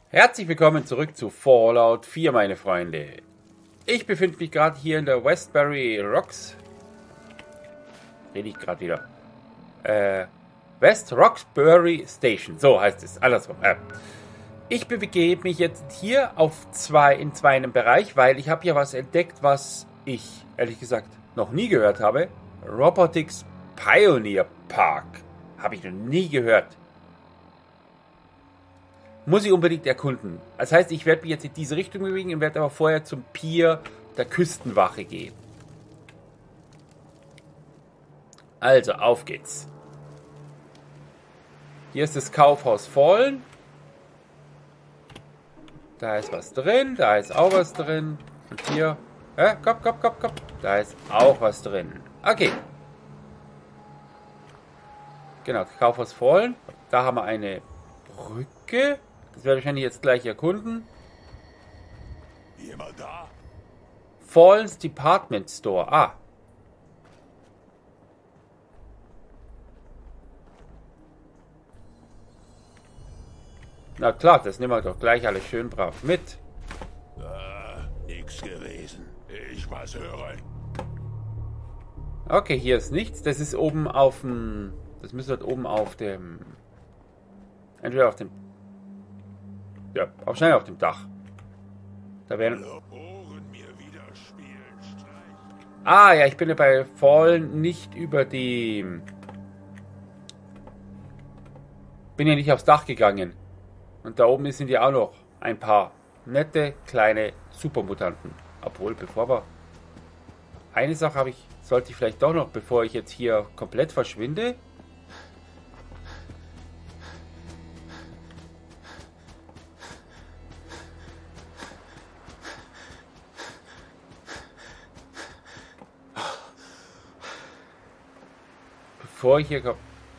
Herzlich willkommen zurück zu Fallout 4, meine Freunde. Ich befinde mich gerade hier in der Westbury Rocks. Rede ich gerade wieder. West Roxbury Station. So heißt es. Andersrum. Ich begebe mich jetzt hier in einem Bereich, weil ich habe hier was entdeckt, was ich, ehrlich gesagt, noch nie gehört habe. Robotics Pioneer Park. Habe ich noch nie gehört. Muss ich unbedingt erkunden. Das heißt, ich werde mich jetzt in diese Richtung bewegen und werde aber vorher zum Pier der Küstenwache gehen. Also, auf geht's. Hier ist das Kaufhaus Fallen. Da ist was drin, da ist auch was drin. Und hier, komm. Da ist auch was drin. Okay. Genau, das Kaufhaus Fallen. Da haben wir eine Brücke. Das werde ich wahrscheinlich jetzt gleich erkunden. Jemand da? Fallens Department Store. Ah. Na klar, das nehmen wir doch gleich alles schön brav mit. Nix gewesen. Ich was höre. Okay, hier ist nichts. Das ist oben auf dem... Das müsste halt oben auf dem... Entweder auf dem... Ja, wahrscheinlich auf dem Dach. Da werden... Ah, ja, ich bin ja bei Fallen nicht über die... Bin ja nicht aufs Dach gegangen. Und da oben sind ja auch noch ein paar nette, kleine Supermutanten. Obwohl, bevor wir... Eine Sache sollte ich vielleicht doch noch, bevor ich jetzt hier komplett verschwinde... Bevor ich hier komme.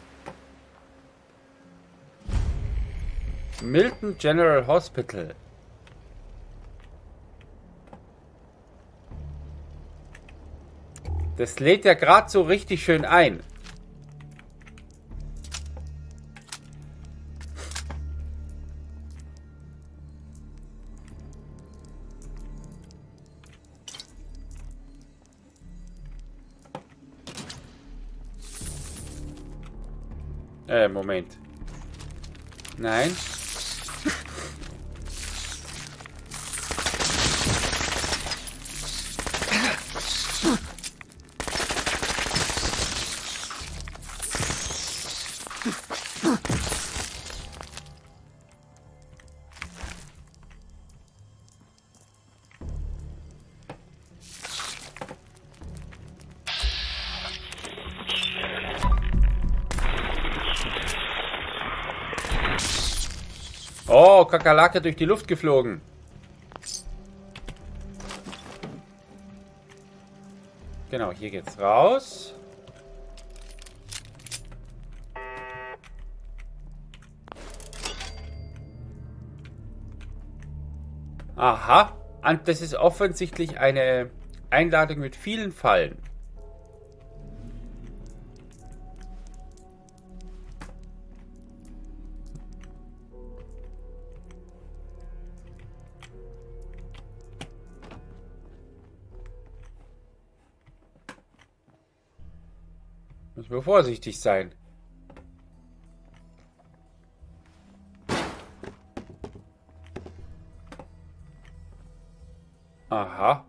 Milton General Hospital. Das lädt ja gerade so richtig schön ein. Moment. Nein. Oh, Kakerlake durch die Luft geflogen. Genau, hier geht's raus. Aha. Und das ist offensichtlich eine Einladung mit vielen Fallen. Muss man vorsichtig sein. Aha.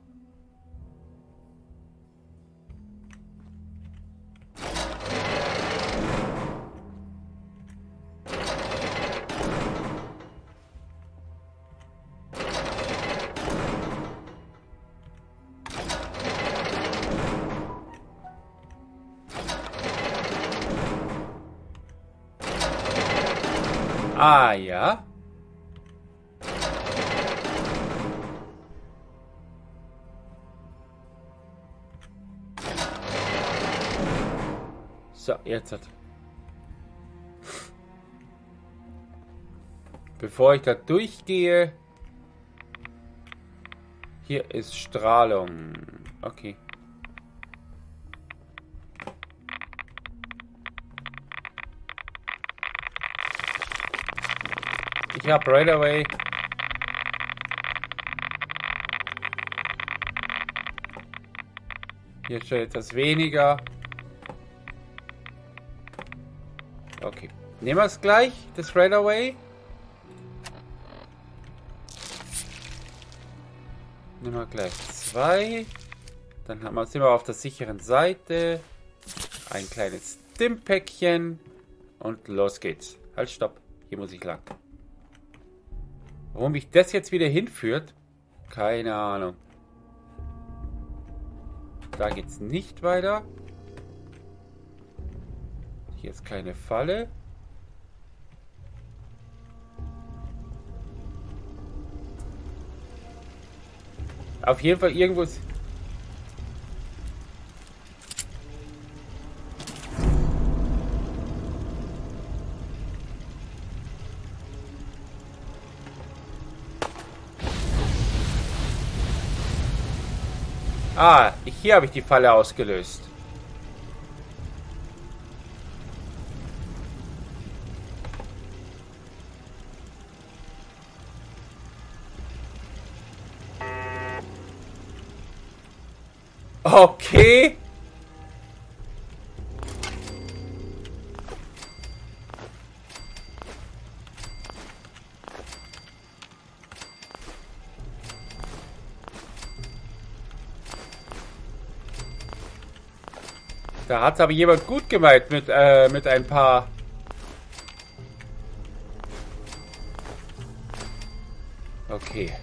Ah, ja. So, jetzt hat. Bevor ich da durchgehe. Hier ist Strahlung. Okay. Ich habe right away Hier schon etwas weniger. Okay. Nehmen wir es gleich, das Railway. Nehmen wir gleich 2. Dann sind wir auf der sicheren Seite. Ein kleines Stimmpäckchen. Und los geht's. Halt, stopp. Hier muss ich lang. Warum mich das jetzt wieder hinführt? Keine Ahnung. Da geht's nicht weiter. Hier ist keine Falle. Auf jeden Fall irgendwo ist... Ah, hier habe ich die Falle ausgelöst. Okay. Da hat es aber jemand gut gemeint mit ein paar... Okay.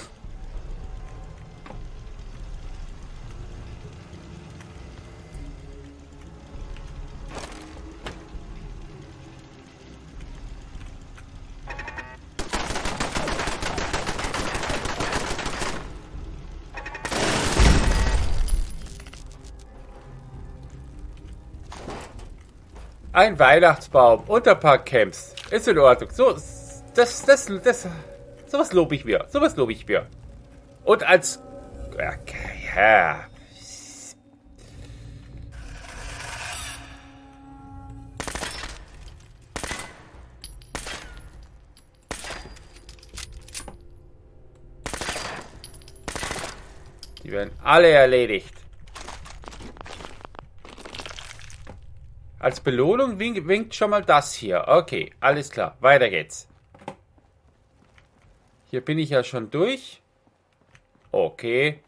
Ein Weihnachtsbaum und ein paar Camps. Ist in Ordnung. So, sowas lobe ich mir. Sowas lobe ich mir. Und als... Okay, ja. Die werden alle erledigt. Als Belohnung winkt schon mal das hier. Okay, alles klar. Weiter geht's. Hier bin ich ja schon durch. Okay.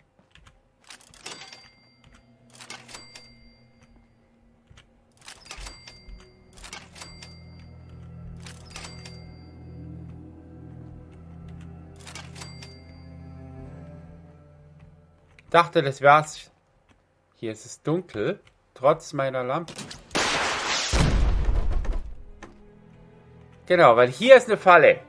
Dachte, das wär's. Hier ist es dunkel. Trotz meiner Lampe. Genau, weil hier ist eine Falle.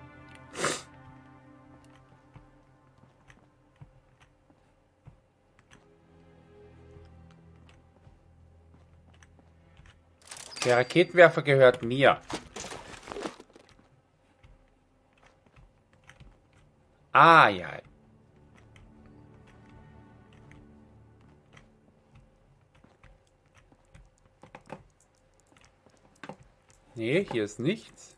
Der Raketenwerfer gehört mir. Ah, ja. Nee, hier ist nichts.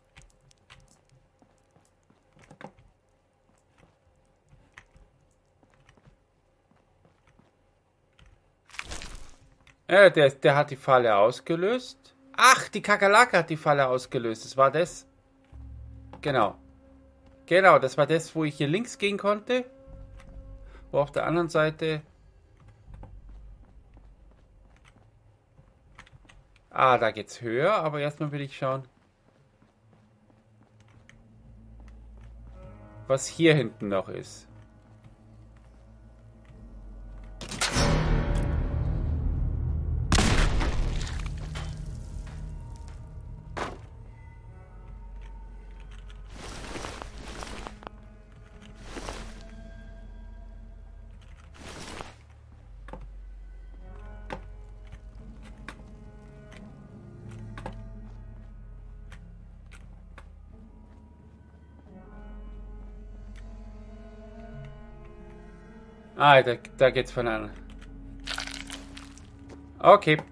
Der hat die Falle ausgelöst. Ach, die Kakerlake hat die Falle ausgelöst. Das war das. Genau. Genau, das war das, wo ich hier links gehen konnte. Wo auf der anderen Seite... Ah, da geht's höher, aber erstmal will ich schauen, was hier hinten noch ist. Ah, da geht's von an. Okay.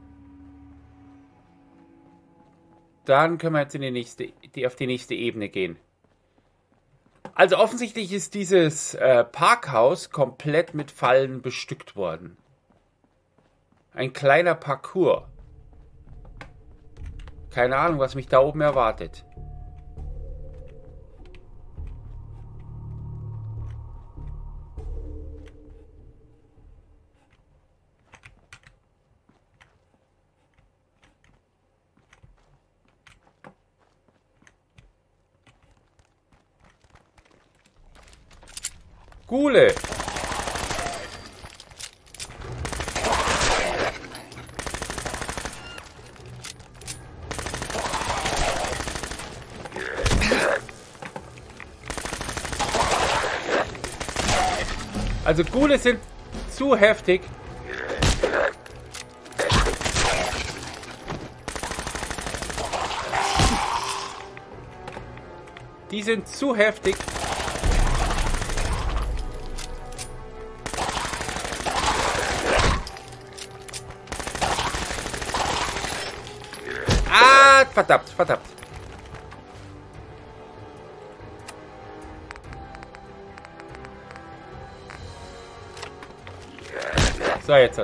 Dann können wir jetzt auf die nächste Ebene gehen. Also offensichtlich ist dieses Parkhaus komplett mit Fallen bestückt worden. Ein kleiner Parcours. Keine Ahnung, was mich da oben erwartet. Gule! Also Gule sind zu heftig. Die sind zu heftig. Ah, verdammt, verdammt. So, jetzt hat.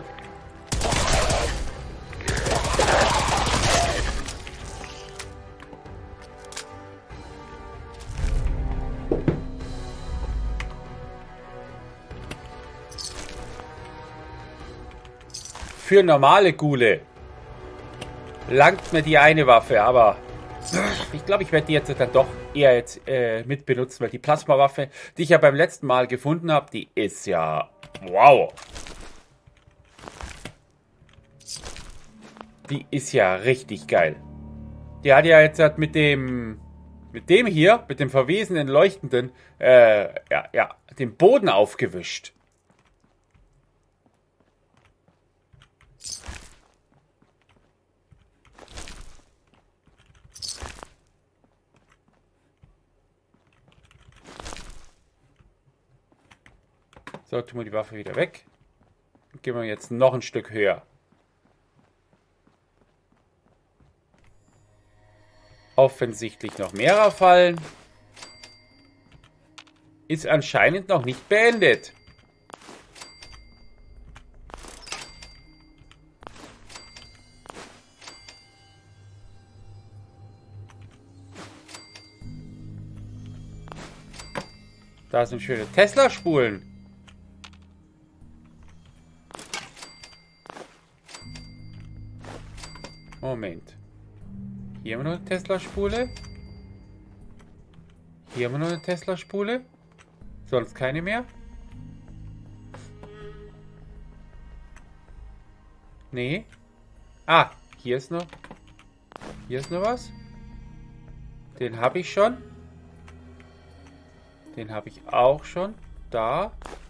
Für normale Gule langt mir die eine Waffe, aber ich glaube, ich werde die jetzt dann doch eher jetzt mit benutzen, weil die Plasmawaffe, die ich ja beim letzten Mal gefunden habe, die ist ja wow. Die ist ja richtig geil. Die hat ja jetzt mit dem hier, mit dem verwesenen Leuchtenden, den Boden aufgewischt. So, tun wir die Waffe wieder weg. Gehen wir jetzt noch ein Stück höher. Offensichtlich noch mehr fallen. Ist anscheinend noch nicht beendet. Da sind schöne Tesla-Spulen. Moment. Hier haben wir noch eine Tesla-Spule. Hier haben wir noch eine Tesla-Spule. Sonst keine mehr. Nee. Ah, hier ist noch. Hier ist noch was. Den habe ich schon. Den habe ich auch schon. Da.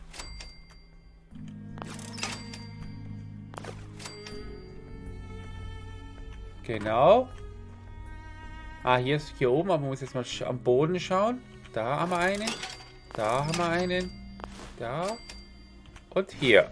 Genau. Ah, hier oben, aber man muss jetzt mal am Boden schauen. Da haben wir einen. Da haben wir einen. Da. Und hier.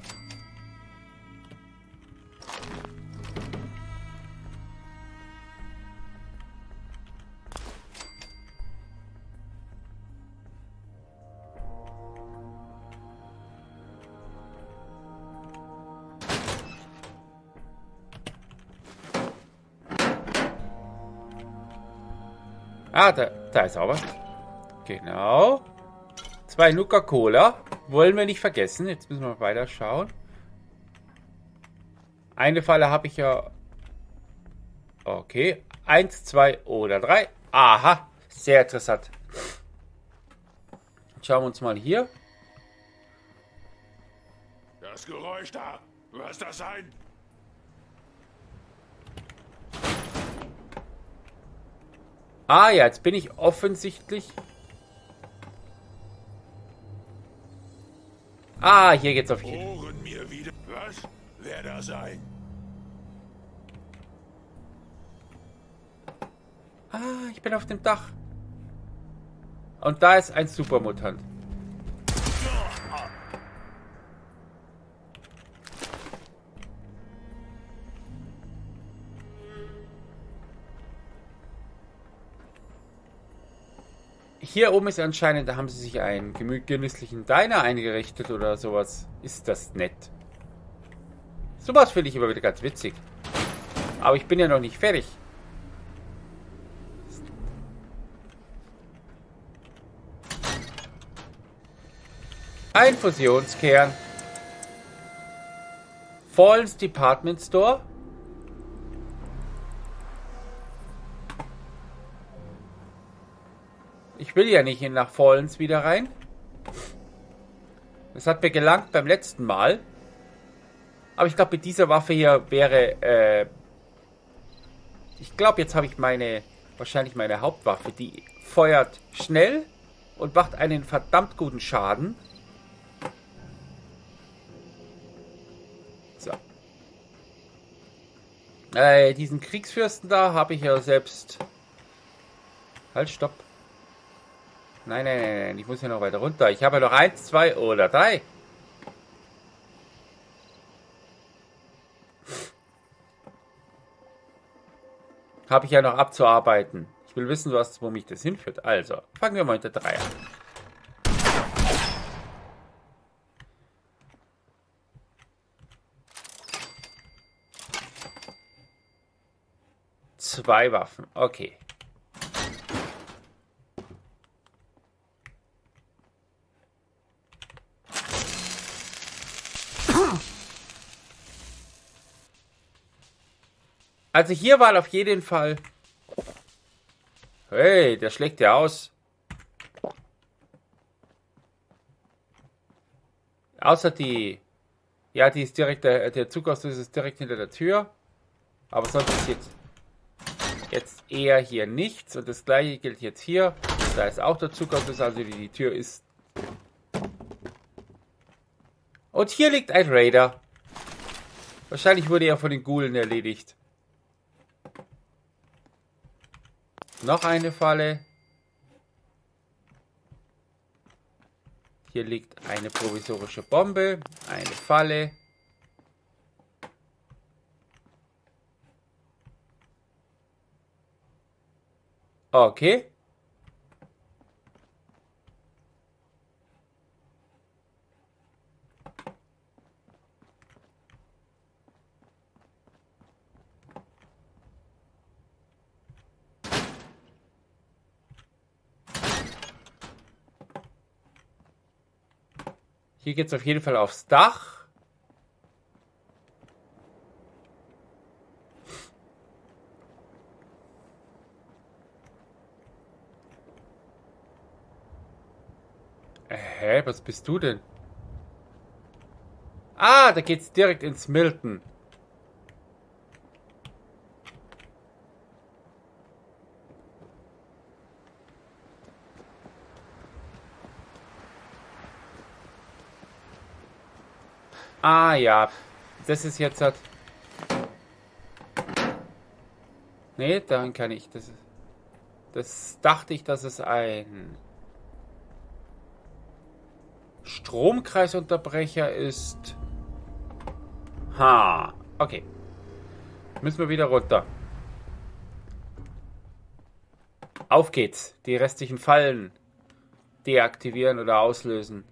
Ah, da ist auch was. Genau. 2 Nuka-Cola. Wollen wir nicht vergessen. Jetzt müssen wir weiter schauen. Eine Falle habe ich ja. Okay. 1, 2 oder 3. Aha. Sehr interessant. Schauen wir uns mal hier. Das Geräusch da. Was das sein? Ah ja, jetzt bin ich offensichtlich. Ah, hier geht's auf jeden Fall. Ohren mir wieder. Was? Wer da sein? Ah, ich bin auf dem Dach. Und da ist ein Supermutant. Hier oben ist anscheinend, da haben sie sich einen genüsslichen Diner eingerichtet oder sowas. Ist das nett. Sowas finde ich immer wieder ganz witzig. Aber ich bin ja noch nicht fertig. Ein Fusionskern. Fallens Department Store. Ich will ja nicht nach Fallens wieder rein. Das hat mir gelangt beim letzten Mal. Aber ich glaube, mit dieser Waffe hier wäre... ich glaube, jetzt habe ich wahrscheinlich meine Hauptwaffe. Die feuert schnell und macht einen verdammt guten Schaden. So. Diesen Kriegsfürsten da habe ich ja selbst... Halt, stopp. Nein, nein, nein, nein, ich muss ja noch weiter runter. Ich habe ja noch 1, 2 oder 3. Habe ich ja noch abzuarbeiten. Ich will wissen, wo mich das hinführt. Also, fangen wir mal mit der 3 an. Zwei Waffen, okay. Also hier war auf jeden Fall... Hey, der schlägt ja aus. Außer die... Ja, die ist direkt... Der Zugausschluss ist direkt hinter der Tür. Aber sonst ist jetzt eher hier nichts. Und das gleiche gilt jetzt hier. Da ist auch der Zugausschluss, also die Tür ist... Und hier liegt ein Raider. Wahrscheinlich wurde er von den Ghoulen erledigt. Noch eine Falle. Hier liegt eine provisorische Bombe. Eine Falle. Okay. Hier geht es auf jeden Fall aufs Dach. Hä, was bist du denn? Ah, da geht's direkt ins Milton. Ah ja, das ist jetzt halt... Nee, dann kann ich... Das dachte ich, dass es ein Stromkreisunterbrecher ist. Ha, okay. Müssen wir wieder runter. Auf geht's. Die restlichen Fallen deaktivieren oder auslösen.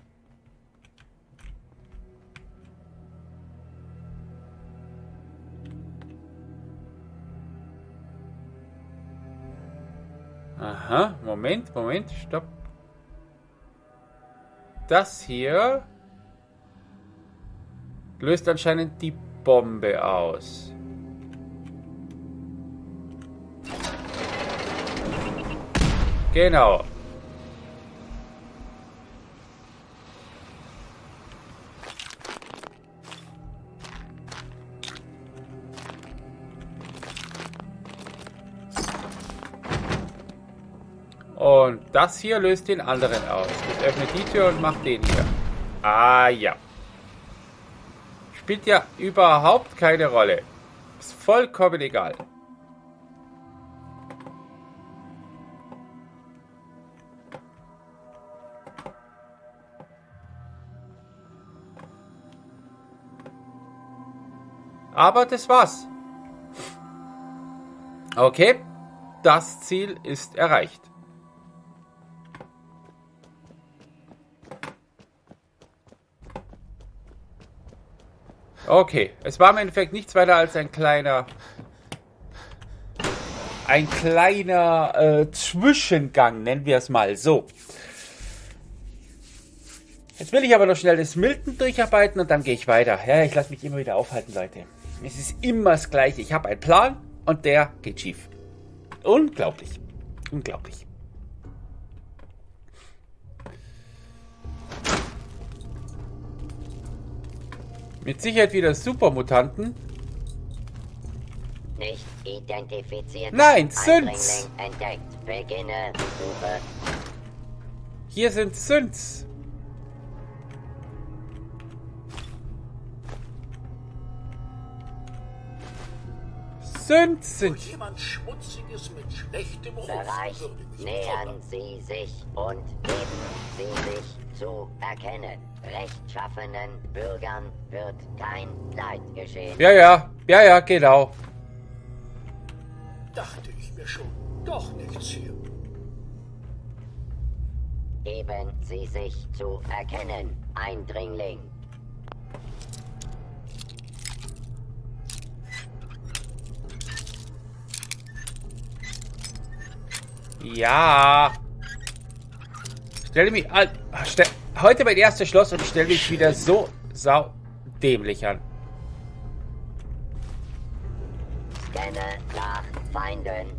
Aha, Moment, stopp. Das hier löst anscheinend die Bombe aus. Genau. Und das hier löst den anderen aus. Das öffnet die Tür und macht den hier. Ah ja. Spielt ja überhaupt keine Rolle. Ist vollkommen egal. Aber das war's. Okay. Das Ziel ist erreicht. Okay, es war im Endeffekt nichts weiter als ein kleiner Zwischengang, nennen wir es mal so. Jetzt will ich aber noch schnell das Milton durcharbeiten und dann gehe ich weiter. Ja, ich lasse mich immer wieder aufhalten, Leute. Es ist immer das Gleiche. Ich habe einen Plan und der geht schief. Unglaublich. Unglaublich. Mit Sicherheit wieder Supermutanten. Nicht identifiziert. Nein, Synths. Entdeckt. Beginne Suche. Hier sind Synths. Synths sind. Jemand Schmutziges mit schlechtem Ruf Bereich. würde mich Nähern wundern. Sie sich und geben Sie sich zu erkennen. Rechtschaffenen Bürgern wird kein Leid geschehen. Ja, genau. Dachte ich mir schon. Doch nichts hier. Geben Sie sich zu erkennen, Eindringling. Ja. Stelle mich an. Heute mein erstes Schloss und ich stelle mich wieder so dämlich an. Scanne nach Feinden.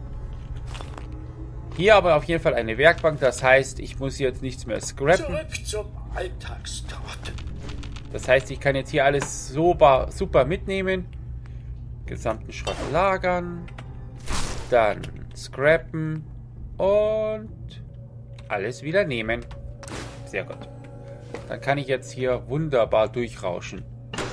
Hier aber auf jeden Fall eine Werkbank. Das heißt, ich muss jetzt nichts mehr scrappen. Zurück zum Alltagstrott. Das heißt, ich kann jetzt hier alles super mitnehmen. Gesamten Schrott lagern. Dann scrappen. Und alles wieder nehmen. Sehr gut. Dann kann ich jetzt hier wunderbar durchrauschen.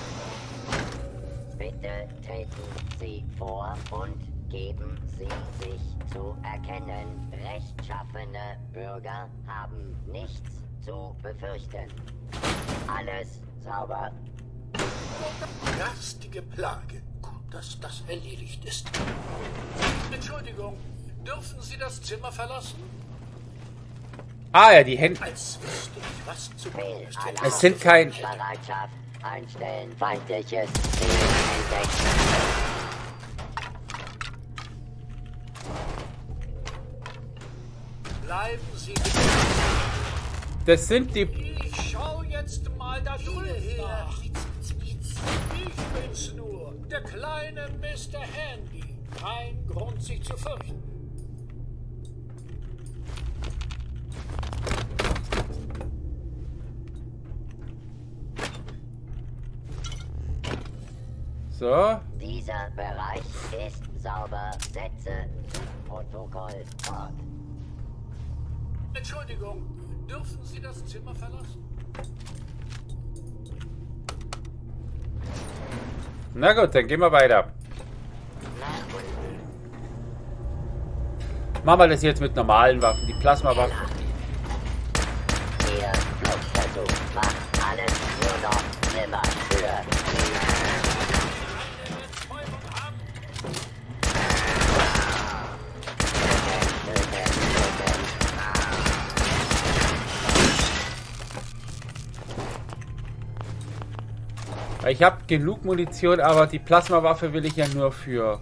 Bitte treten Sie vor und geben Sie sich zu erkennen. Rechtschaffene Bürger haben nichts zu befürchten. Alles sauber. Garstige Plage. Gut, dass das erledigt ist. Entschuldigung, dürfen Sie das Zimmer verlassen? Ah ja, die Hände. Als wüsste ich, was zu tun ist. Es sind kein... Bereitschaft einstellen. Feindliches Ziel entdeckt. Bleiben Sie bitte. Das sind die... Ich schau jetzt mal da drüben nach. Ich bin's nur, der kleine Mr. Handy. Kein Grund, sich zu fürchten. So. Dieser Bereich ist sauber. Setze Protokoll fort. Entschuldigung, dürfen Sie das Zimmer verlassen? Na gut, dann gehen wir weiter. Machen wir das jetzt mit normalen Waffen, die Plasmawaffen. Ihr Fluchtversuch macht alles nur noch schlimmer für Ich habe genug Munition, aber die Plasmawaffe will ich ja nur für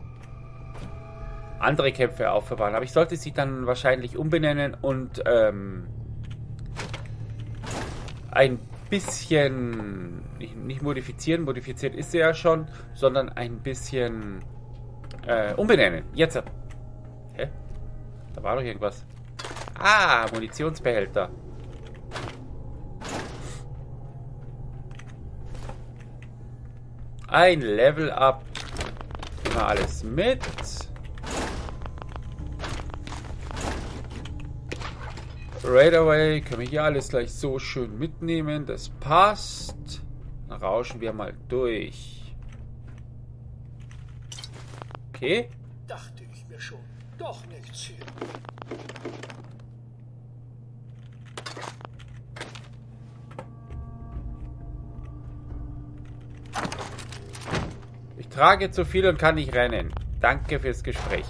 andere Kämpfe aufbewahren. Aber ich sollte sie dann wahrscheinlich umbenennen und ein bisschen nicht modifizieren. Modifiziert ist sie ja schon, sondern ein bisschen umbenennen. Jetzt. Hä? Da war doch irgendwas. Ah, Munitionsbehälter. Ein Level Up. Immer alles mit. Raidaway können wir hier alles gleich so schön mitnehmen. Das passt. Dann rauschen wir mal durch. Okay. Dachte ich mir schon. Doch nichts hier. Ich trage zu viel und kann nicht rennen. Danke fürs Gespräch.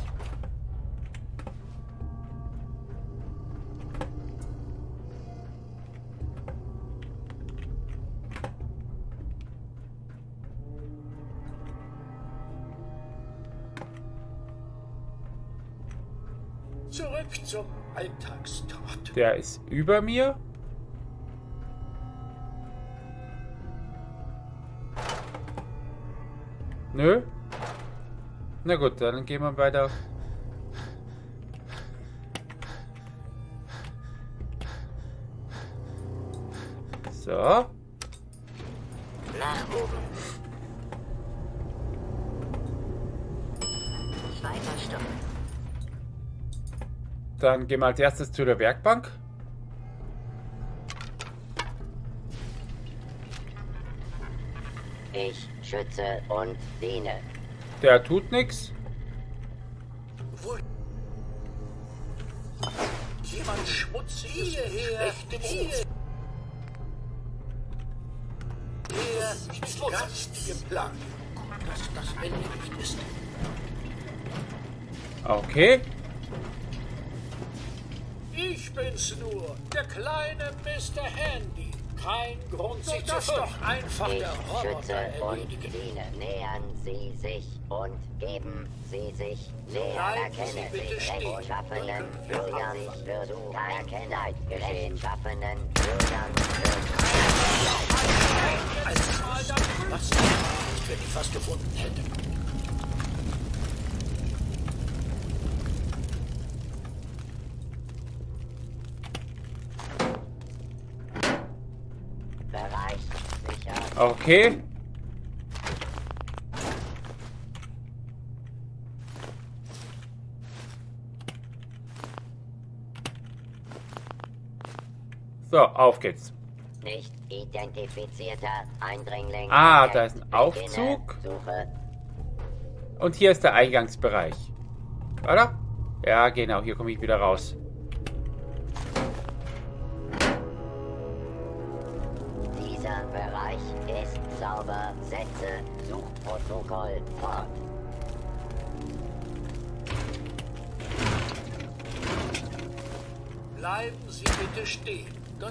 Zurück zum Alltagstrott. Der ist über mir. Nö. Na gut, dann gehen wir weiter. So. Nach oben. Zweiter Stock. Dann gehen wir als erstes zu der Werkbank. Ich schütze und diene. Der tut nichts. Wo... Jemand schmutziges schlechte Hier ist garstige Plage. Gut, dass das erledigt ist. Okay. Ich bin's nur, der kleine Mr. Handy. Kein Grund, sich zu doch einfach Ich der schütze Roboter und erledigen. diene. Nähern Sie sich und geben Sie sich näher. Bleiben Sie Erkennen bitte Sie stehen. rechtschaffenen Bürgern wird kein Leid geschehen. Rechtschaffenen Bürgern wird Als mal da was wenn ich was gefunden hätte. Bereich sicher. Okay. So, auf geht's. Nicht identifizierter Eindringling. Ah, entdeckt. da ist ein Aufzug. Beginne Suche. Und hier ist der Eingangsbereich. Oder? Ja, genau. Hier komme ich wieder raus. Dieser Bereich ist sauber. Setze Suchprotokoll fort. Bleiben Sie bitte stehen. Dann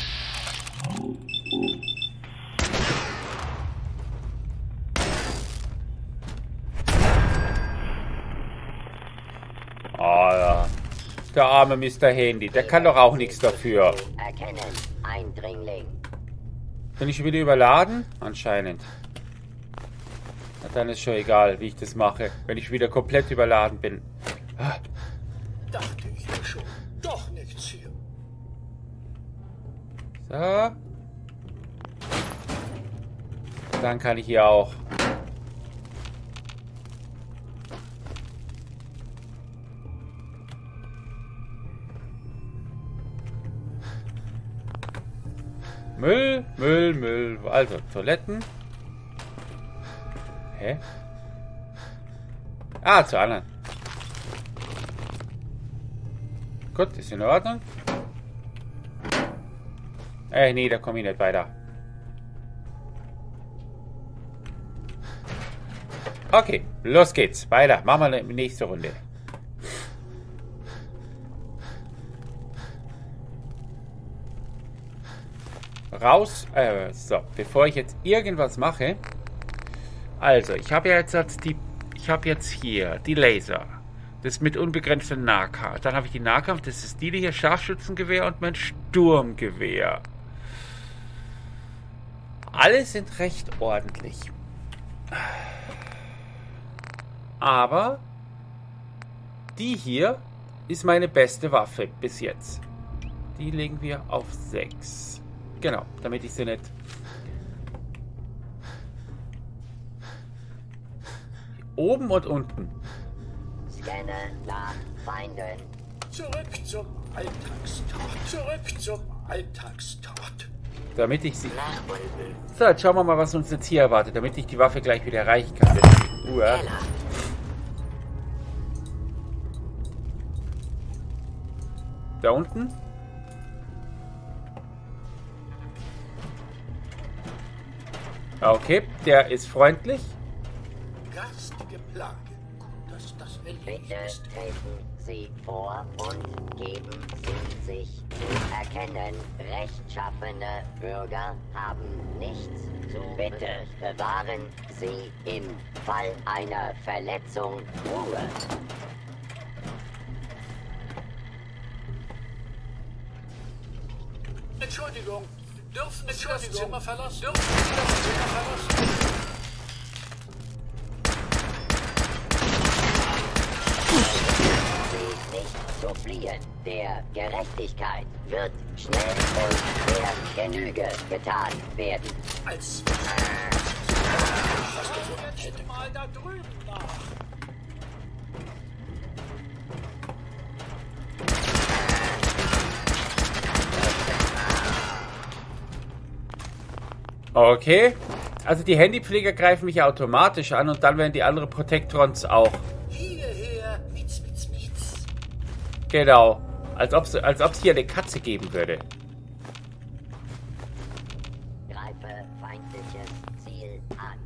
Oh ja. Der arme Mr. Handy. Der kann doch auch nichts dafür. Erkennen. Eindringling. Bin ich schon wieder überladen? Anscheinend. Na, dann ist schon egal, wie ich das mache. Wenn ich wieder komplett überladen bin. Ah, dachte ich mir schon. Doch nichts hier. so. Dann kann ich hier auch. Müll, Müll, Müll. Also, Toiletten. Hä? Ah, zu anderen. Gut, ist in Ordnung. Nee, da komme ich nicht weiter. Okay, los geht's. Weiter. Machen wir die nächste Runde. Raus. So, bevor ich jetzt irgendwas mache. Also, ich habe ja jetzt hier die Laser. Das mit unbegrenztem Nahkampf. Dann habe ich die Nahkampf. Das ist die hier, Scharfschützengewehr und mein Sturmgewehr. Alle sind recht ordentlich. Aber die hier ist meine beste Waffe bis jetzt. Die legen wir auf 6. Genau, damit ich sie nicht... Oben und unten. Scanne nach Feinden. Zurück zum Alltagstrott. Zurück zum Alltagstrott. Damit ich sie... Nach unten. So, jetzt schauen wir mal, was uns jetzt hier erwartet, damit ich die Waffe gleich wieder erreichen kann. Keller. Da unten? Okay, der ist freundlich. Garstige Plage. Gut, dass das erledigt Bitte ist. treten Sie vor und geben Sie sich zu erkennen. Rechtschaffene Bürger haben nichts zu Bitte bewahren Sie im Fall einer Verletzung Ruhe. Entschuldigung. Dürfen Sie das Zimmer verlassen? Dürfen Sie das Zimmer verlassen? Sie nicht zu fliehen. Der Gerechtigkeit wird schnell und der Genüge getan werden. Als was gefunden hätte. Mal da drüben nach. Okay. Also die Handypfleger greifen mich automatisch an und dann werden die anderen Protectrons auch. Hierher. Mitz. Genau. Als ob's hier eine Katze geben würde. Greife feindliches Ziel an.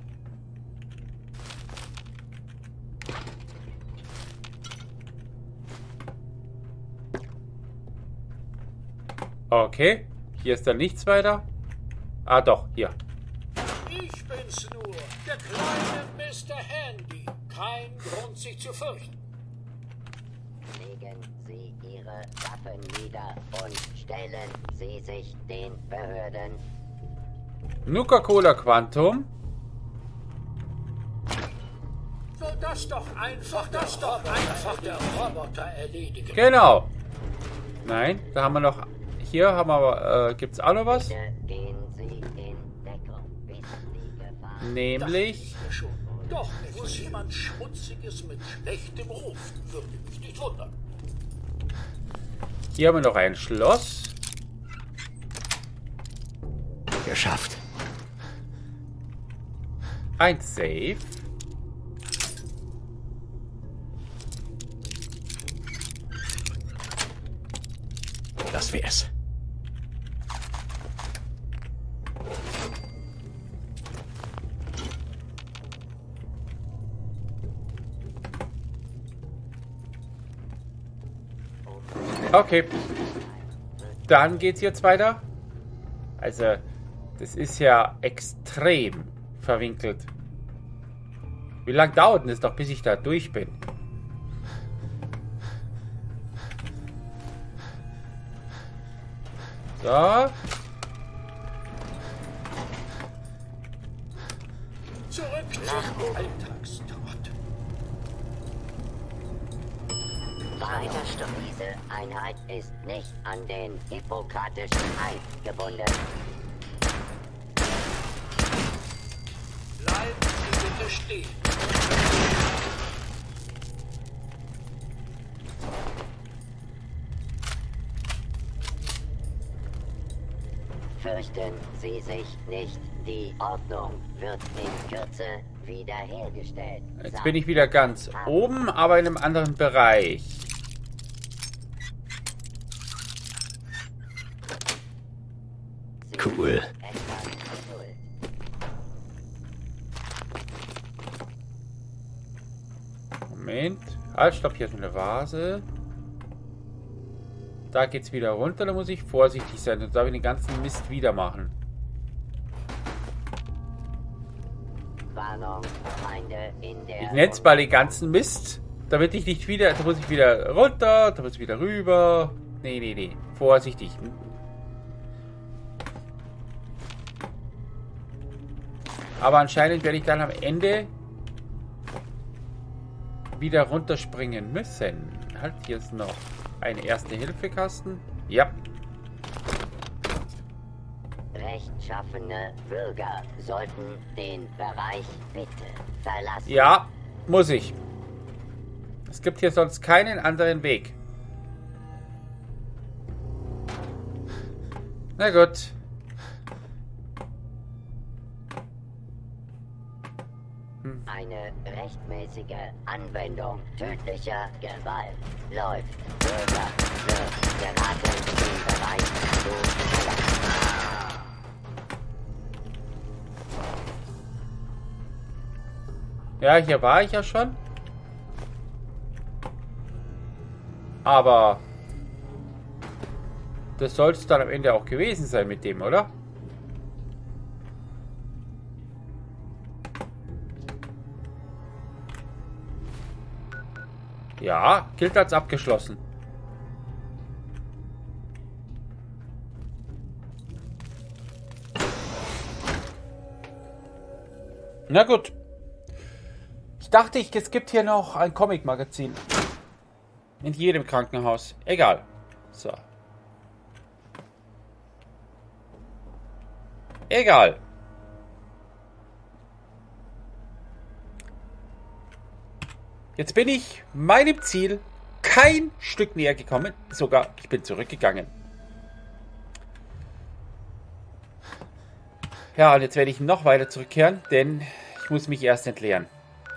Okay. Hier ist dann nichts weiter. Ah, doch. Hier. Ich bin's nur, der kleine Mr. Handy. Kein Grund, sich zu fürchten. Legen Sie Ihre Waffen nieder und stellen Sie sich den Behörden. Nuka-Cola Quantum. Soll das doch einfach der Roboter erledigen. Genau. Nein, da haben wir noch... Hier haben wir aber... gibt's auch noch was? Bitte gehen Sie in Deckung, bis die Gefahr... Nämlich... Ja schon. Doch, muss jemand Schmutziges mit schlechtem Ruf. Würde mich nicht wundern. Hier haben wir noch ein Schloss. Geschafft. Ein Safe. Das wär's. Okay. Dann geht's jetzt weiter. Also, das ist ja extrem verwinkelt. Wie lange dauert denn es doch, bis ich da durch bin? So. Zurück zum Alltagstrott. Weiter Stopp. Diese Einheit ist nicht an den hippokratischen Eid gebunden. Bleiben Sie bitte stehen. Fürchten Sie sich nicht. Die Ordnung wird in Kürze wiederhergestellt. Jetzt bin ich wieder ganz oben, aber in einem anderen Bereich. Cool. Etwas Geduld. Moment. Halt, stopp, hier ist eine Vase. Da geht's wieder runter, da muss ich vorsichtig sein, sonst darf ich den ganzen Mist wieder machen. Warnung, Feinde in der... Ich nenn's mal den ganzen Mist, damit ich nicht wieder, da muss ich wieder runter, da muss ich wieder rüber. Nee. Vorsichtig. Aber anscheinend werde ich dann am Ende wieder runterspringen müssen. Halt, hier ist noch ein Erste-Hilfe-Kasten. Ja. Rechtschaffene Bürger sollten den Bereich bitte verlassen. Ja, muss ich. Es gibt hier sonst keinen anderen Weg. Na gut. Eine rechtmäßige Anwendung tödlicher Gewalt läuft. Bürger wird geraten, den Bereich zu verlassen. Ja, hier war ich ja schon. Aber das soll es dann am Ende auch gewesen sein mit dem, oder? Ja, gilt als abgeschlossen. Na gut. Ich dachte, es gibt hier noch ein Comic-Magazin. In jedem Krankenhaus. Egal. So. Egal. Jetzt bin ich meinem Ziel kein Stück näher gekommen. Sogar, ich bin zurückgegangen. Ja, und jetzt werde ich noch weiter zurückkehren, denn ich muss mich erst entleeren.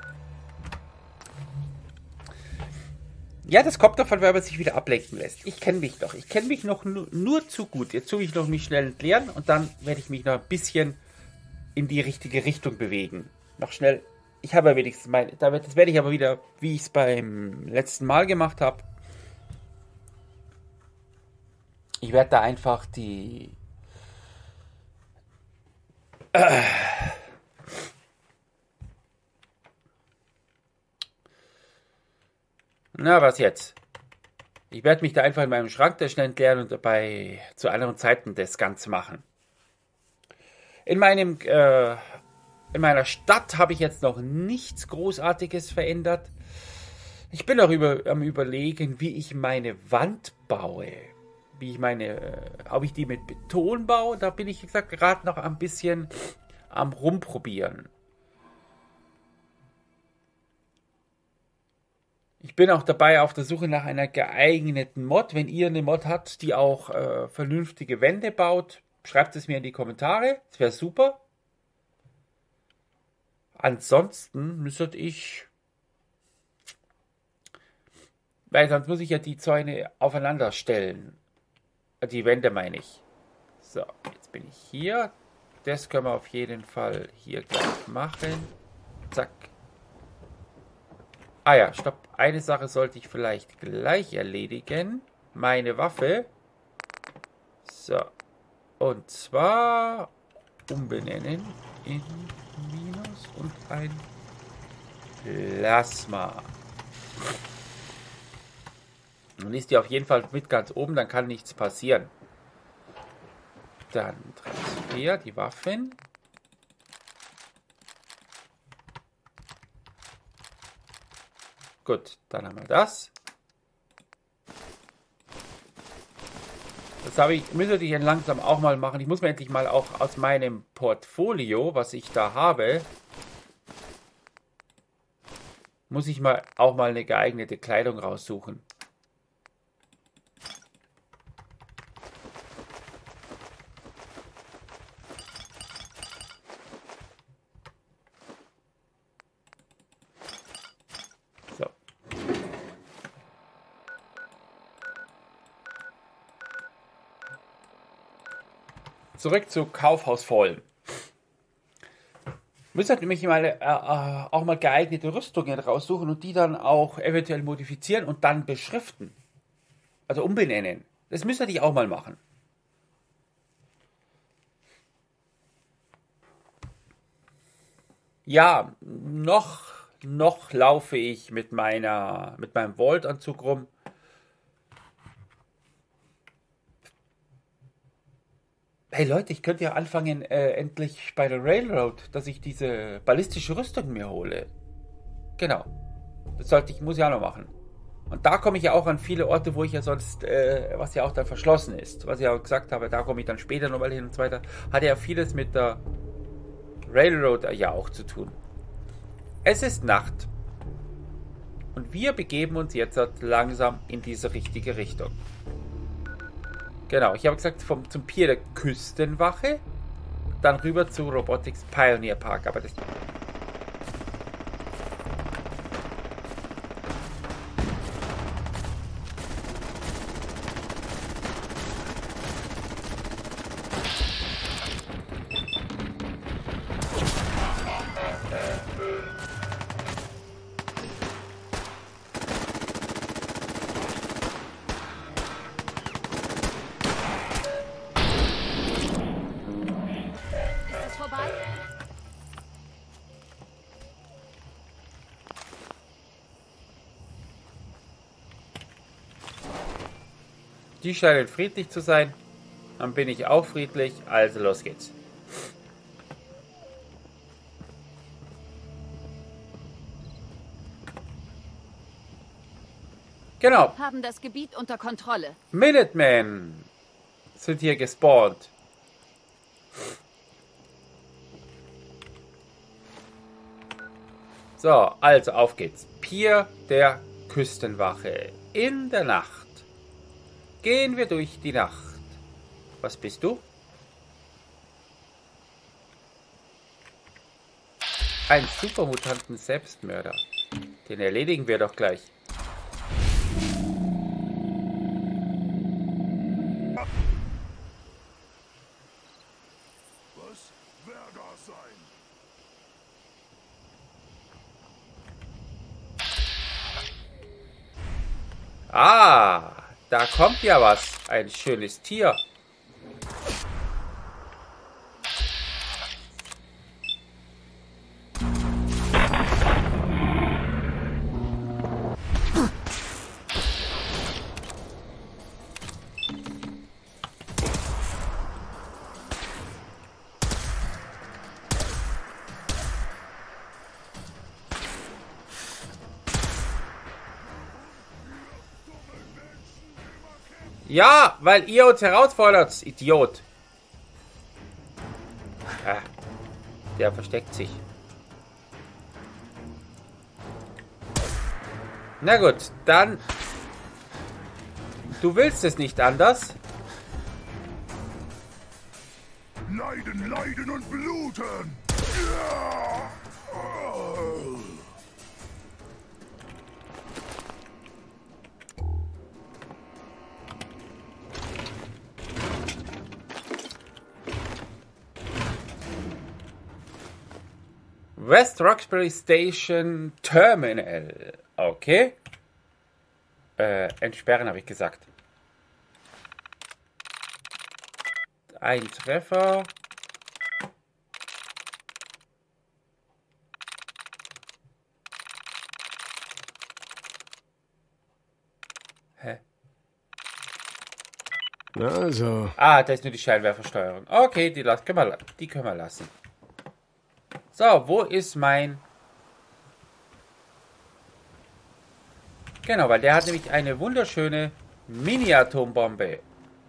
Ja, das kommt davon, weil man sich wieder ablenken lässt. Ich kenne mich doch. Ich kenne mich noch nur zu gut. Jetzt tue ich noch mich schnell entleeren und dann werde ich mich noch ein bisschen in die richtige Richtung bewegen. Noch schnell. Ich habe ja wenigstens das werde ich aber wieder, wie ich es beim letzten Mal gemacht habe. Ich werde da einfach die... Na, was jetzt? Ich werde mich da einfach in meinem Schrank da schnell entleeren und dabei zu anderen Zeiten das Ganze machen. In meiner Stadt habe ich jetzt noch nichts Großartiges verändert. Ich bin auch am Überlegen, wie ich meine Wand baue. Ob ich die mit Beton baue, da bin ich, wie gesagt, gerade noch ein bisschen am Rumprobieren. Ich bin auch dabei auf der Suche nach einer geeigneten Mod. Wenn ihr eine Mod habt, die auch vernünftige Wände baut, schreibt es mir in die Kommentare. Das wäre super. Ansonsten müsste ich... Weil sonst muss ich ja die Zäune aufeinander stellen. Die Wände meine ich. So, jetzt bin ich hier. Das können wir auf jeden Fall hier gleich machen. Zack. Ah ja, stopp. Eine Sache sollte ich vielleicht gleich erledigen. Meine Waffe. So. Und zwar umbenennen in Minus und ein Plasma. Nun ist die auf jeden Fall mit ganz oben, dann kann nichts passieren. Dann Transfer, die Waffen. Gut, dann haben wir das. Das müsste ich dann langsam auch mal machen. Ich muss mir endlich mal auch aus meinem Portfolio, was ich da habe, muss ich auch mal eine geeignete Kleidung raussuchen. Zurück zu Kaufhaus Voll. Müsste nämlich mal auch mal geeignete Rüstungen raussuchen und die dann auch eventuell modifizieren und dann beschriften. Also umbenennen. Das müsste ich auch mal machen. Ja, noch laufe ich mit meinem Vault-Anzug rum. Hey Leute, ich könnte ja anfangen, endlich bei der Railroad, dass ich diese ballistische Rüstung mir hole. Genau. Muss ich auch noch machen. Und da komme ich ja auch an viele Orte, wo ich ja sonst, was ja auch dann verschlossen ist. Was ich auch gesagt habe, da komme ich dann später nochmal hin und so weiter. Hat ja vieles mit der Railroad ja auch zu tun. Es ist Nacht. Und wir begeben uns jetzt langsam in diese richtige Richtung. Genau, ich habe gesagt, zum Pier der Küstenwache, dann rüber zu Robotics Pioneer Park, aber das... Die scheinen friedlich zu sein. Dann bin ich auch friedlich. Also los geht's. Genau. Haben das Gebiet unter Kontrolle. Minutemen sind hier gespawnt. So, also auf geht's. Pier der Küstenwache. In der Nacht. Gehen wir durch die Nacht. Was bist du? Ein supermutanten Selbstmörder. Den erledigen wir doch gleich. Was? Wer das sein? Ah, da kommt ja was. Ein schönes Tier. Ja, weil ihr uns herausfordert, Idiot. Ah, der versteckt sich. Na gut, dann... Du willst es nicht anders? Leiden, leiden und bluten! Ja! West Roxbury Station Terminal. Okay. Entsperren, habe ich gesagt. Ein Treffer. Hä? Also, Ah, da ist nur die Scheinwerfersteuerung. Okay, die können wir lassen. So, wo ist mein... Genau, weil der hat nämlich eine wunderschöne Mini-Atombombe.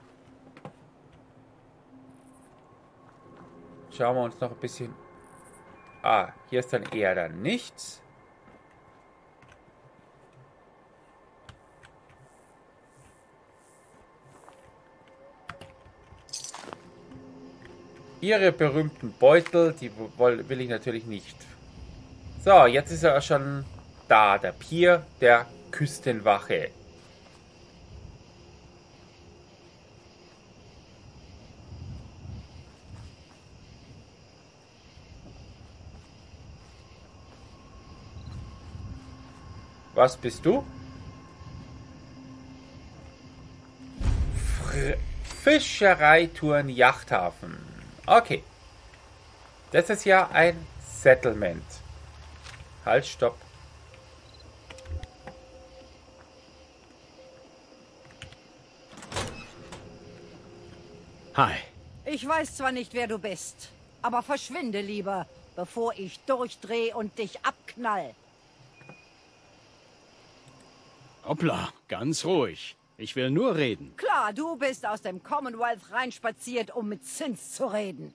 Schauen wir uns noch ein bisschen... Ah, hier ist dann eher dann nichts. Ihre berühmten Beutel, die will ich natürlich nicht. So, jetzt ist er schon da, der Pier der Küstenwache. Was bist du? Fischereitouren Yachthafen. Okay. Das ist ja ein Settlement. Halt, stopp. hi. Ich weiß zwar nicht, wer du bist, aber verschwinde lieber, bevor ich durchdrehe und dich abknall. Hoppla, ganz ruhig. Ich will nur reden. Klar, du bist aus dem Commonwealth reinspaziert, um mit Zins zu reden.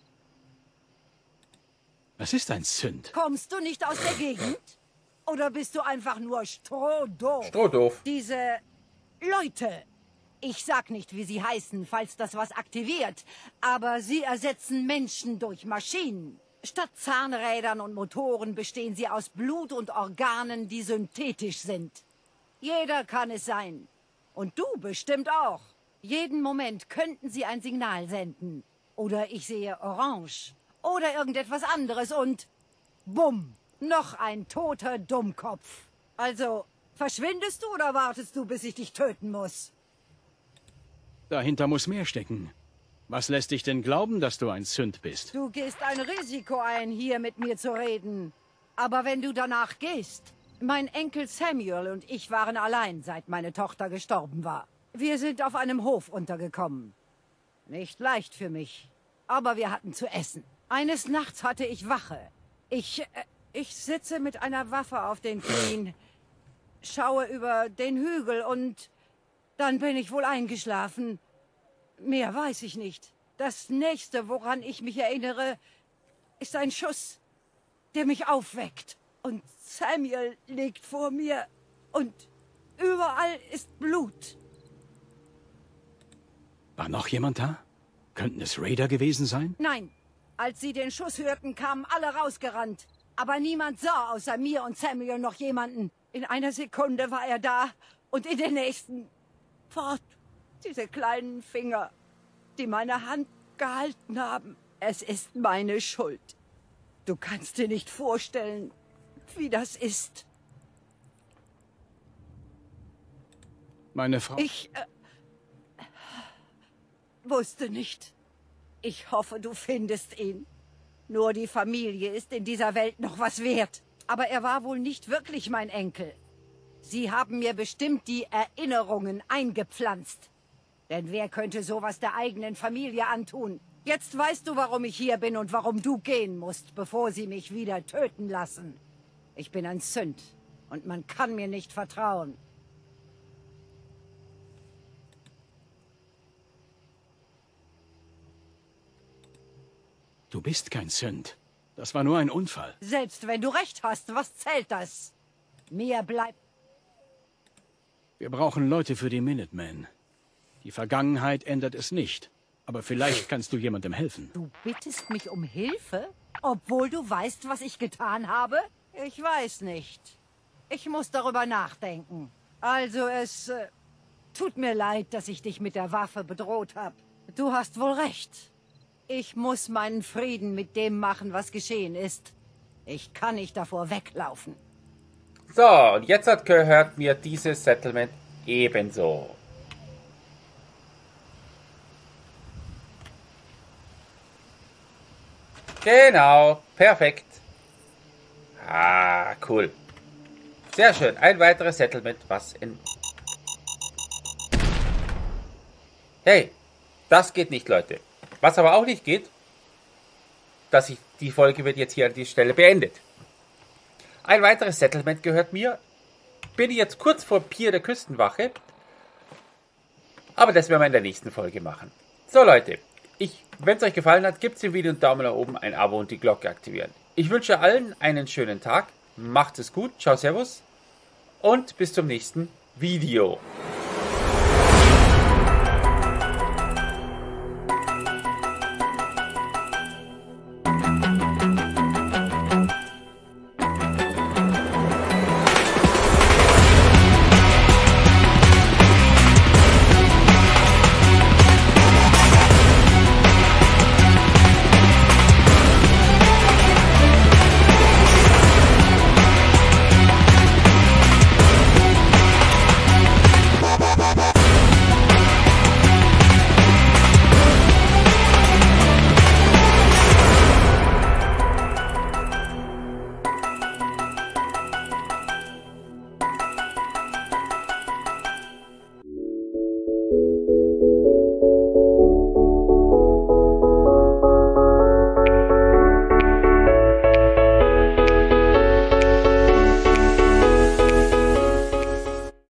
Was ist ein Sünd? Kommst du nicht aus der Gegend? Oder bist du einfach nur strohdoof? Strohdoof. Diese Leute. Ich sag nicht, wie sie heißen, falls das was aktiviert. Aber sie ersetzen Menschen durch Maschinen. Statt Zahnrädern und Motoren bestehen sie aus Blut und Organen, die synthetisch sind. Jeder kann es sein. Und du bestimmt auch. Jeden Moment könnten sie ein Signal senden. Oder ich sehe orange. Oder irgendetwas anderes und... Bumm! Noch ein toter Dummkopf. Also, verschwindest du oder wartest du, bis ich dich töten muss? Dahinter muss mehr stecken. Was lässt dich denn glauben, dass du ein Sünd bist? Du gehst ein Risiko ein, hier mit mir zu reden. Aber wenn du danach gehst... Mein Enkel Samuel und ich waren allein, seit meine Tochter gestorben war. Wir sind auf einem Hof untergekommen. Nicht leicht für mich, aber wir hatten zu essen. Eines Nachts hatte ich Wache. Ich sitze mit einer Waffe auf den Knien. schaue über den Hügel und dann bin ich wohl eingeschlafen. Mehr weiß ich nicht. Das Nächste, woran ich mich erinnere, ist ein Schuss, der mich aufweckt. Und Samuel liegt vor mir und überall ist Blut. War noch jemand da? Könnten es Raider gewesen sein? Nein, als sie den Schuss hörten, kamen alle rausgerannt. Aber niemand sah außer mir und Samuel noch jemanden. In einer Sekunde war er da und in der nächsten fort. Diese kleinen Finger, die meine Hand gehalten haben. Es ist meine Schuld. Du kannst dir nicht vorstellen, wie das ist. Meine Frau... Ich wusste nicht. Ich hoffe, du findest ihn. Nur die Familie ist in dieser Welt noch was wert. Aber er war wohl nicht wirklich mein Enkel. Sie haben mir bestimmt die Erinnerungen eingepflanzt. Denn wer könnte sowas der eigenen Familie antun? Jetzt weißt du, warum ich hier bin und warum du gehen musst, bevor sie mich wieder töten lassen. Ich bin ein Sünd und man kann mir nicht vertrauen. Du bist kein Sünd. Das war nur ein Unfall. Selbst wenn du recht hast, was zählt das? Mir bleibt... Wir brauchen Leute für die Minutemen. Die Vergangenheit ändert es nicht. Aber vielleicht kannst du jemandem helfen. Du bittest mich um Hilfe? Obwohl du weißt, was ich getan habe? Ich weiß nicht. Ich muss darüber nachdenken. Also es tut mir leid, dass ich dich mit der Waffe bedroht habe. Du hast wohl recht. Ich muss meinen Frieden mit dem machen, was geschehen ist. Ich kann nicht davor weglaufen. So, und jetzt gehört mir dieses Settlement ebenso. Genau, perfekt. Ah, cool. Sehr schön, ein weiteres Settlement, was in... Hey, das geht nicht, Leute. Was aber auch nicht geht, die Folge wird jetzt hier an dieser Stelle beendet. Ein weiteres Settlement gehört mir. Bin ich jetzt kurz vor Pier der Küstenwache. Aber das werden wir in der nächsten Folge machen. So Leute, wenn es euch gefallen hat, gebt dem Video einen Daumen nach oben, ein Abo und die Glocke aktivieren. Ich wünsche allen einen schönen Tag. Macht es gut. Ciao, servus. Und bis zum nächsten Video.